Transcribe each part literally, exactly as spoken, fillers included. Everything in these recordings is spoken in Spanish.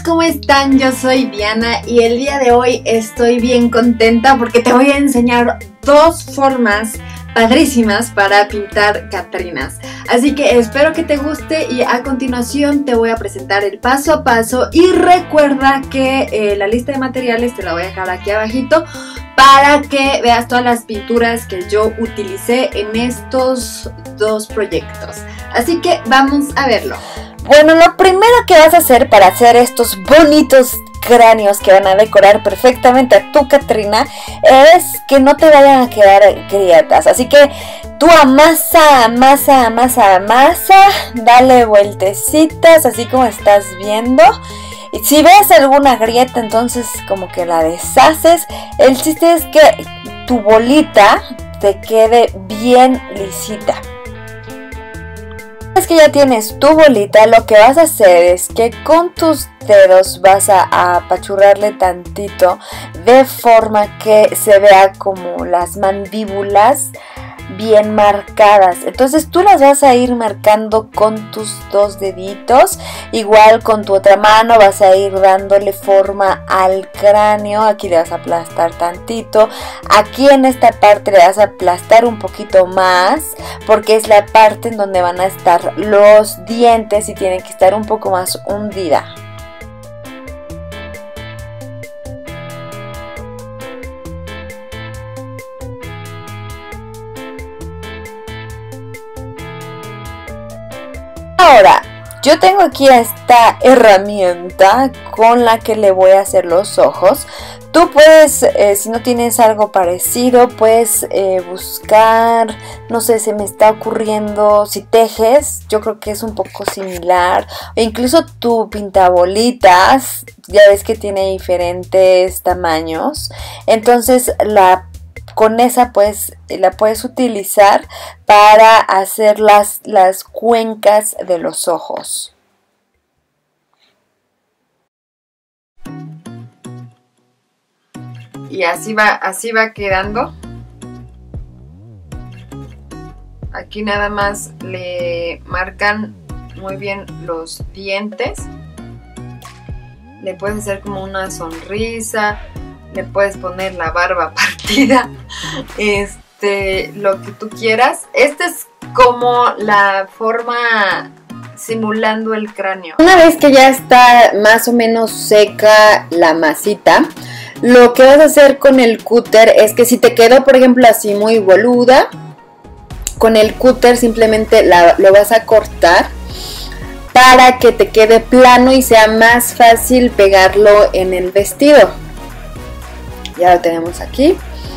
¿cómo están? Yo soy Diana y el día de hoy estoy bien contenta porque te voy a enseñar dos formas padrísimas para pintar catrinas. Así que espero que te guste y a continuación te voy a presentar el paso a paso y recuerda que eh, la lista de materiales te la voy a dejar aquí abajito para que veas todas las pinturas que yo utilicé en estos dos proyectos. Así que vamos a verlo. Bueno, lo primero que vas a hacer para hacer estos bonitos cráneos que van a decorar perfectamente a tu Catrina es que no te vayan a quedar grietas. Así que tú amasa, amasa, amasa, amasa, dale vueltecitas así como estás viendo. Y si ves alguna grieta, entonces como que la deshaces. El chiste es que tu bolita te quede bien lisita. Es que ya tienes tu bolita, lo que vas a hacer es que con tus dedos vas a, a apachurrarle tantito de forma que se vea como las mandíbulas bien marcadas. Entonces tú las vas a ir marcando con tus dos deditos, igual con tu otra mano vas a ir dándole forma al cráneo. Aquí le vas a aplastar tantito, aquí en esta parte le vas a aplastar un poquito más porque es la parte en donde van a estar los dientes y tienen que estar un poco más hundida. Ahora, yo tengo aquí esta herramienta con la que le voy a hacer los ojos. Tú puedes, eh, si no tienes algo parecido, puedes eh, buscar, no sé, se me está ocurriendo, si tejes, yo creo que es un poco similar. O incluso tu pintabolitas, ya ves que tiene diferentes tamaños. Entonces la con esa pues la puedes utilizar para hacer las, las cuencas de los ojos. Y así va, así va quedando. Aquí nada más le marcan muy bien los dientes. Le puedes hacer como una sonrisa. Le puedes poner la barba partida, este, lo que tú quieras. Esta es como la forma simulando el cráneo. Una vez que ya está más o menos seca la masita, lo que vas a hacer con el cúter es que si te quedó, por ejemplo, así muy boluda, con el cúter simplemente la, lo vas a cortar para que te quede plano y sea más fácil pegarlo en el vestido. Ya lo tenemos aquí.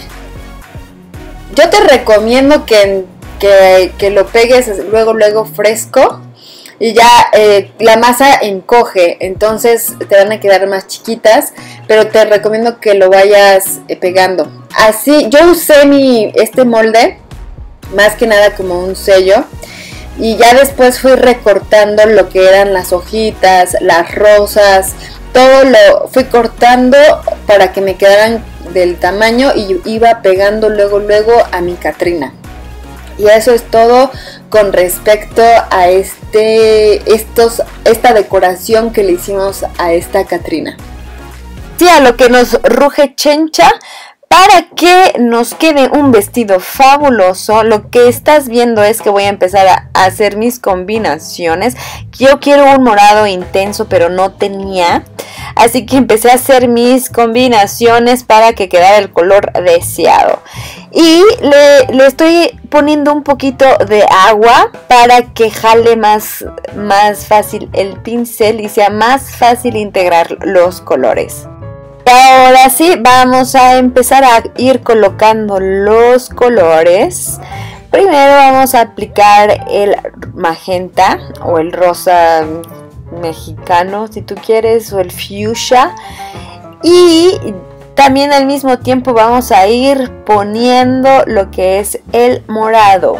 Yo te recomiendo que, que, que lo pegues luego luego fresco y ya eh, la masa encoge, entonces te van a quedar más chiquitas, pero te recomiendo que lo vayas eh, pegando. Así, yo usé mi, este molde más que nada como un sello y ya después fui recortando lo que eran las hojitas, las rosas. Todo lo fui cortando para que me quedaran del tamaño y iba pegando luego luego a mi Catrina. Y eso es todo con respecto a este estos esta decoración que le hicimos a esta Catrina. Sí, a lo que nos ruge Chencha. Para que nos quede un vestido fabuloso, lo que estás viendo es que voy a empezar a hacer mis combinaciones. Yo quiero un morado intenso, pero no tenía. Así que empecé a hacer mis combinaciones para que quedara el color deseado. Y le, le estoy poniendo un poquito de agua para que jale más, más fácil el pincel y sea más fácil integrar los colores. Ahora sí, vamos a empezar a ir colocando los colores. Primero vamos a aplicar el magenta o el rosa mexicano, si tú quieres, o el fuchsia. Y también al mismo tiempo vamos a ir poniendo lo que es el morado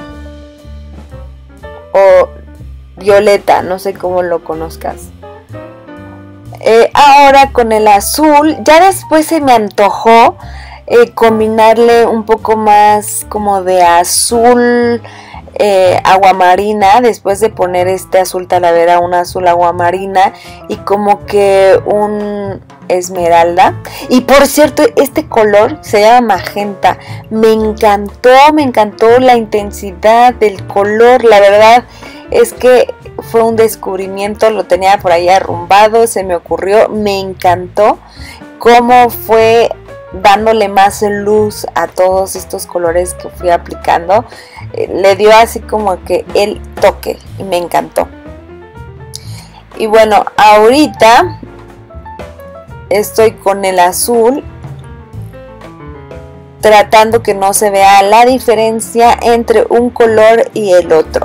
o violeta, no sé cómo lo conozcas. Eh, ahora con el azul, ya después se me antojó eh, combinarle un poco más como de azul eh, aguamarina, después de poner este azul talavera, un azul aguamarina y como que un esmeralda. Y por cierto, este color se llama magenta. Me encantó, me encantó la intensidad del color. La verdad es que fue un descubrimiento, lo tenía por ahí arrumbado, se me ocurrió, me encantó cómo fue dándole más luz a todos estos colores que fui aplicando. Eh, le dio así como que el toque y me encantó. Y bueno, ahorita estoy con el azul, tratando que no se vea la diferencia entre un color y el otro.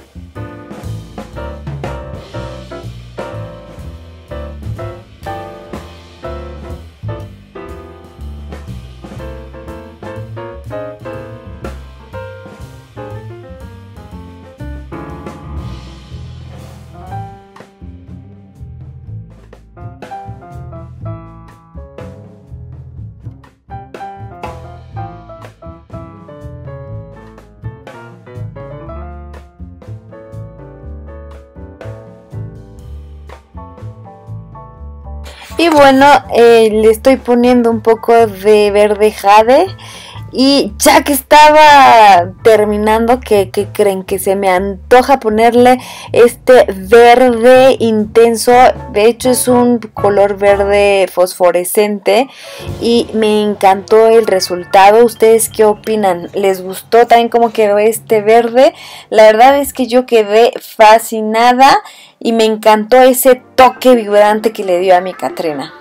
Y bueno, eh, le estoy poniendo un poco de verde jade. Y ya que estaba terminando, que, que creen que se me antoja ponerle este verde intenso. De hecho es un color verde fosforescente y me encantó el resultado. ¿Ustedes qué opinan? ¿Les gustó también cómo quedó este verde? La verdad es que yo quedé fascinada y me encantó ese toque vibrante que le dio a mi Catrina.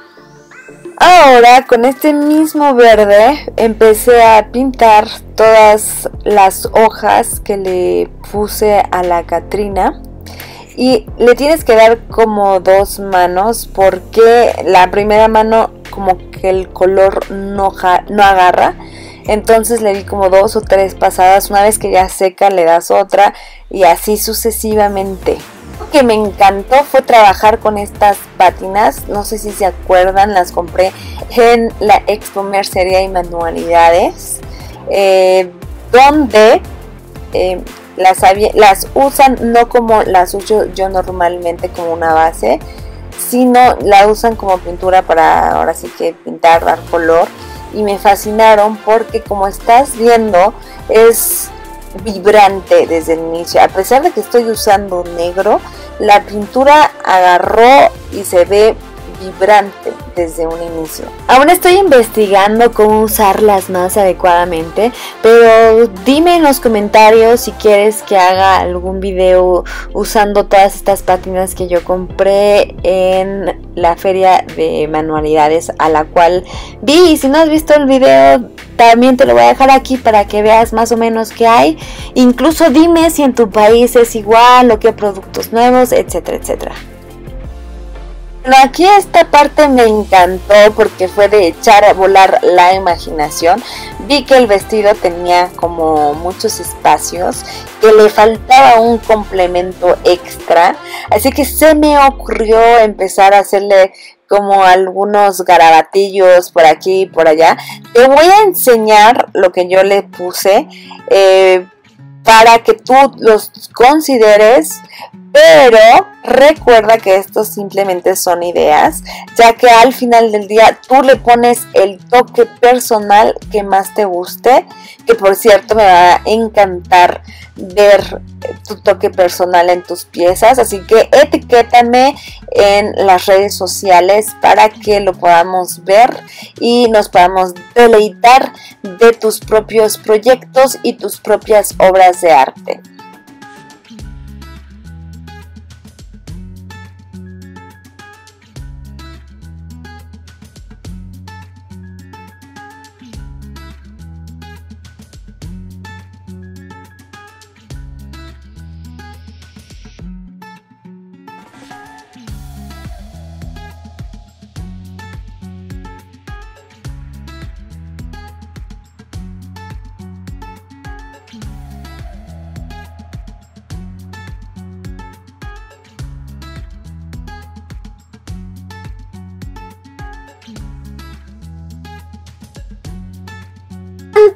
Ahora con este mismo verde empecé a pintar todas las hojas que le puse a la Catrina. Y le tienes que dar como dos manos porque la primera mano como que el color no, no agarra. Entonces le di como dos o tres pasadas. Una vez que ya seca le das otra y así sucesivamente. Lo que me encantó fue trabajar con estas pátinas, no sé si se acuerdan, las compré en la Expo Mercería y Manualidades, eh, donde eh, las, las usan no como las uso yo normalmente como una base, sino la usan como pintura para ahora sí que pintar, dar color, y me fascinaron porque como estás viendo es vibrante desde el inicio. A pesar de que estoy usando negro, la pintura agarró y se ve vibrante desde un inicio. Aún estoy investigando cómo usarlas más adecuadamente, pero dime en los comentarios si quieres que haga algún video usando todas estas pátinas que yo compré en la feria de manualidades a la cual vi. Y si no has visto el video, también te lo voy a dejar aquí para que veas más o menos qué hay. Incluso dime si en tu país es igual o qué productos nuevos, etcétera, etcétera. Bueno, aquí esta parte me encantó porque fue de echar a volar la imaginación. Vi que el vestido tenía como muchos espacios, que le faltaba un complemento extra, así que se me ocurrió empezar a hacerle como algunos garabatillos por aquí y por allá. Te voy a enseñar lo que yo le puse eh, para que tú los consideres, pero recuerda que estos simplemente son ideas, ya que al final del día tú le pones el toque personal que más te guste, que por cierto me va a encantar ver tu toque personal en tus piezas, así que etiquétame en las redes sociales para que lo podamos ver y nos podamos deleitar de tus propios proyectos y tus propias obras de arte.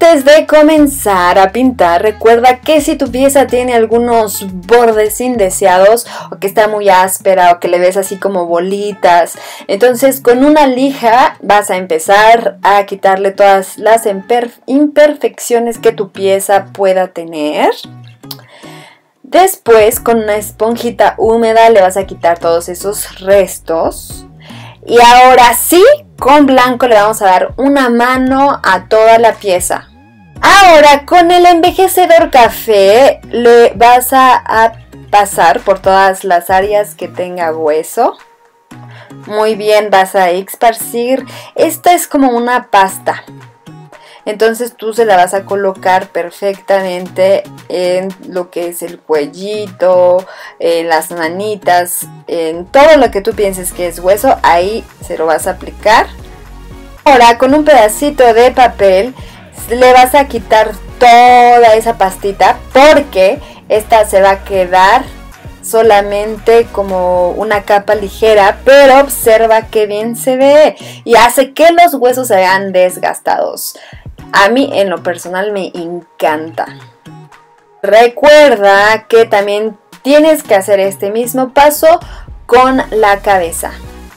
Antes de comenzar a pintar, recuerda que si tu pieza tiene algunos bordes indeseados o que está muy áspera o que le ves así como bolitas, entonces con una lija vas a empezar a quitarle todas las imperfecciones que tu pieza pueda tener. Después con una esponjita húmeda le vas a quitar todos esos restos. Y ahora sí, con blanco le vamos a dar una mano a toda la pieza. Ahora con el envejecedor café le vas a, a pasar por todas las áreas que tenga hueso. Muy bien, vas a esparcir. Esta es como una pasta. Entonces tú se la vas a colocar perfectamente en lo que es el cuellito, en las manitas, en todo lo que tú pienses que es hueso, ahí se lo vas a aplicar. Ahora con un pedacito de papel le vas a quitar toda esa pastita porque esta se va a quedar solamente como una capa ligera, pero observa que bien se ve y hace que los huesos se vean desgastados. A mí en lo personal me encanta. Recuerda que también tienes que hacer este mismo paso con la cabeza.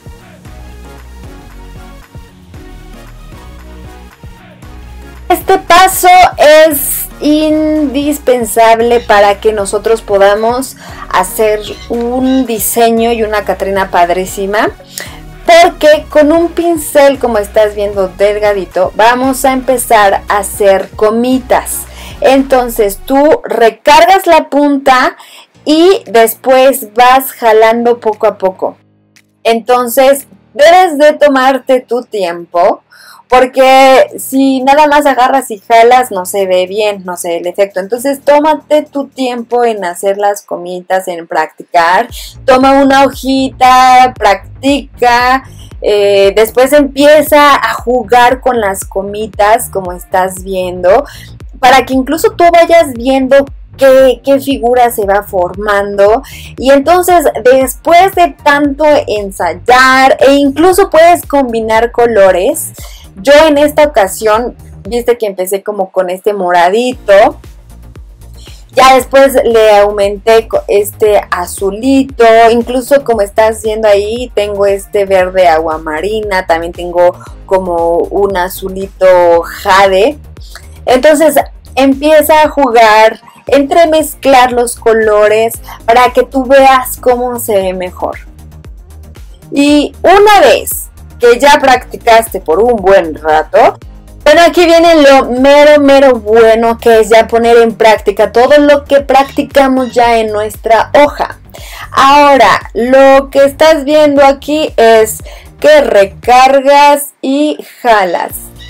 Este paso es indispensable para que nosotros podamos hacer un diseño y una Catrina padrísima. Porque con un pincel, como estás viendo delgadito, vamos a empezar a hacer comitas. Entonces tú recargas la punta y después vas jalando poco a poco. Entonces debes de tomarte tu tiempo. Porque si nada más agarras y jalas no se ve bien, no se ve el efecto. Entonces tómate tu tiempo en hacer las comitas, en practicar. Toma una hojita, practica. Eh, después empieza a jugar con las comitas como estás viendo. Para que incluso tú vayas viendo Qué, qué figura se va formando. Y entonces después de tanto ensayar e incluso puedes combinar colores. Yo en esta ocasión, viste que empecé como con este moradito. Ya después le aumenté este azulito. Incluso como estás viendo ahí, tengo este verde aguamarina. También tengo como un azulito jade. Entonces empieza a jugar, entremezclar los colores para que tú veas cómo se ve mejor. Y una vez que ya practicaste por un buen rato, bueno, aquí viene lo mero mero bueno, que es ya poner en práctica todo lo que practicamos ya en nuestra hoja. Ahora, lo que estás viendo aquí es que recargas y jalas.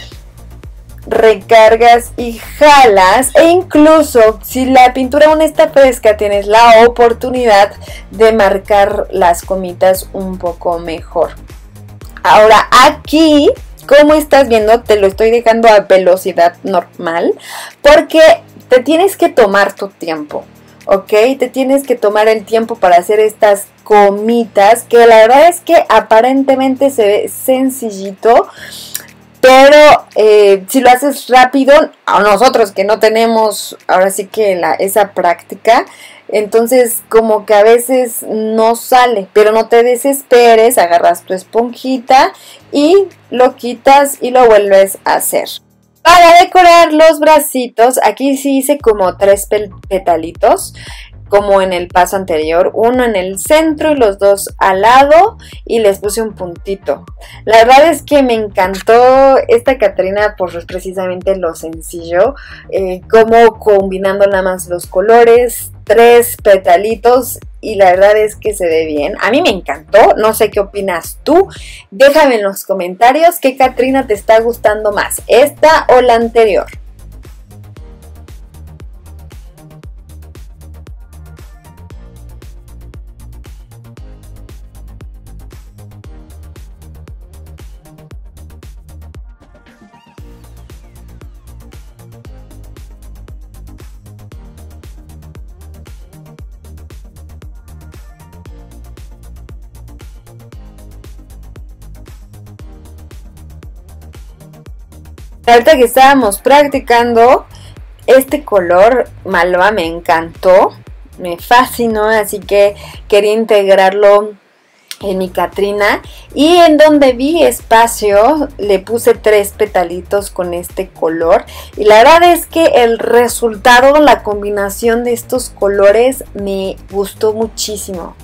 Recargas y jalas, e incluso si la pintura aún está fresca tienes la oportunidad de marcar las comitas un poco mejor. Ahora aquí, como estás viendo, te lo estoy dejando a velocidad normal porque te tienes que tomar tu tiempo, ¿ok? Te tienes que tomar el tiempo para hacer estas comitas, que la verdad es que aparentemente se ve sencillito. Pero eh, si lo haces rápido, a nosotros que no tenemos ahora sí que la, esa práctica, entonces como que a veces no sale. Pero no te desesperes, agarras tu esponjita y lo quitas y lo vuelves a hacer. Para decorar los bracitos, aquí sí hice como tres petalitos, como en el paso anterior, uno en el centro y los dos al lado, y les puse un puntito. La verdad es que me encantó esta Catrina por precisamente lo sencillo, eh, como combinando nada más los colores, tres petalitos, y la verdad es que se ve bien. A mí me encantó, no sé qué opinas tú. Déjame en los comentarios qué Catrina te está gustando más, esta o la anterior. Ahorita que estábamos practicando, este color malva me encantó, me fascinó, así que quería integrarlo en mi Catrina, y en donde vi espacio le puse tres petalitos con este color, y la verdad es que el resultado, la combinación de estos colores me gustó muchísimo.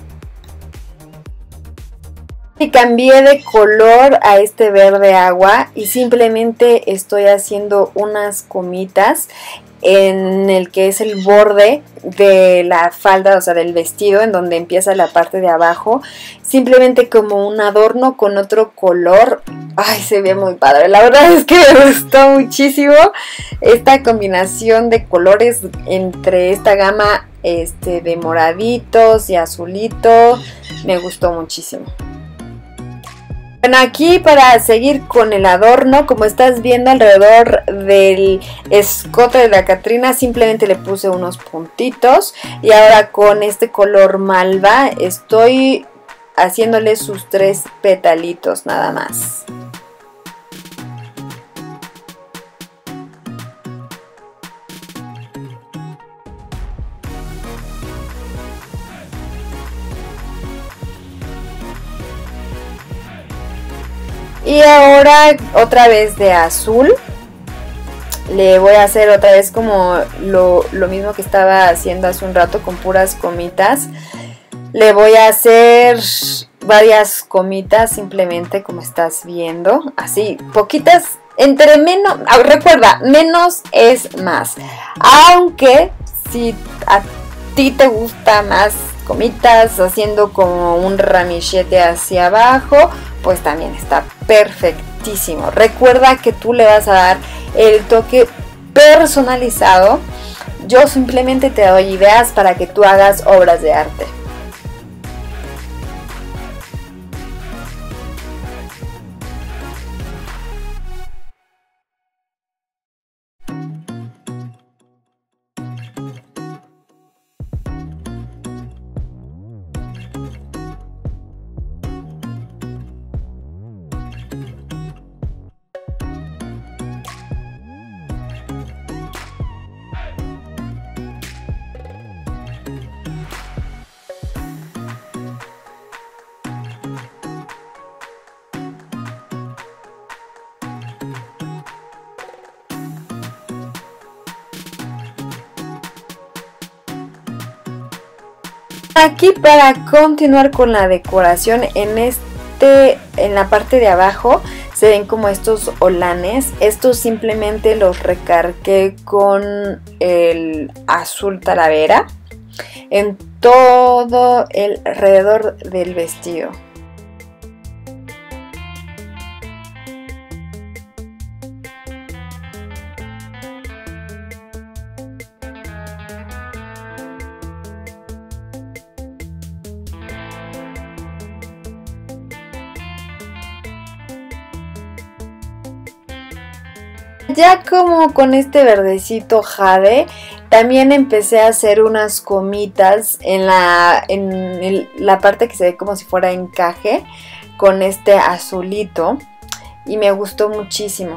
Y cambié de color a este verde agua y simplemente estoy haciendo unas comitas en el que es el borde de la falda, o sea del vestido, en donde empieza la parte de abajo, simplemente como un adorno con otro color. Ay, se ve muy padre, la verdad es que me gustó muchísimo esta combinación de colores entre esta gama este, de moraditos y azulito, me gustó muchísimo. Bueno, aquí para seguir con el adorno, como estás viendo alrededor del escote de la Catrina, simplemente le puse unos puntitos, y ahora con este color malva estoy haciéndole sus tres petalitos nada más. Y ahora otra vez de azul, le voy a hacer otra vez como lo, lo mismo que estaba haciendo hace un rato con puras comitas. Le voy a hacer varias comitas simplemente como estás viendo, así, poquitas, entre menos, recuerda, menos es más. Aunque si a ti te gusta más comitas, haciendo como un ramillete hacia abajo, pues también está perfectísimo. Recuerda que tú le vas a dar el toque personalizado. Yo simplemente te doy ideas para que tú hagas obras de arte. Aquí para continuar con la decoración, en este, en la parte de abajo se ven como estos olanes. Estos simplemente los recargué con el azul talavera en todo el alrededor del vestido. Ya como con este verdecito jade, también empecé a hacer unas comitas en la, en el, la parte que se ve como si fuera encaje con este azulito, y me gustó muchísimo.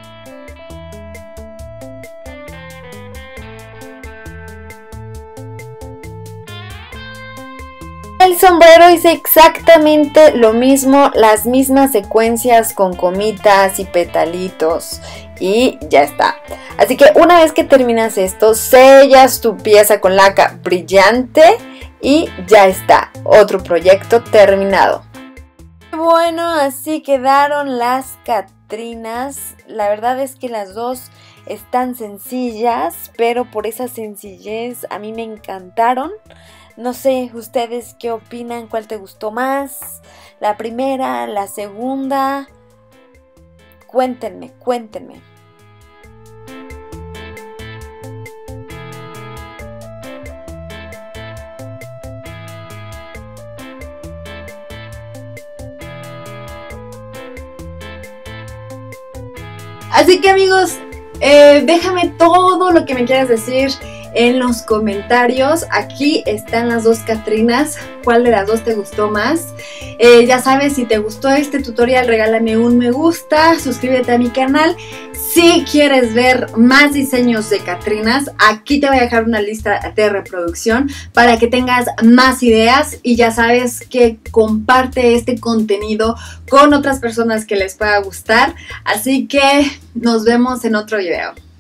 El sombrero hice exactamente lo mismo, las mismas secuencias con comitas y petalitos, y ya está. Así que una vez que terminas esto, sellas tu pieza con laca brillante y ya está, otro proyecto terminado. Bueno, así quedaron las Catrinas. La verdad es que las dos están sencillas, pero por esa sencillez a mí me encantaron. No sé, ustedes qué opinan, cuál te gustó más, la primera, la segunda. Cuéntenme, cuéntenme. Así que amigos, eh, déjame todo lo que me quieras decir en los comentarios. Aquí están las dos Catrinas. ¿Cuál de las dos te gustó más? Eh, ya sabes, si te gustó este tutorial, regálame un me gusta, suscríbete a mi canal. Si quieres ver más diseños de Catrinas, aquí te voy a dejar una lista de reproducción para que tengas más ideas, y ya sabes que comparte este contenido con otras personas que les pueda gustar. Así que nos vemos en otro video.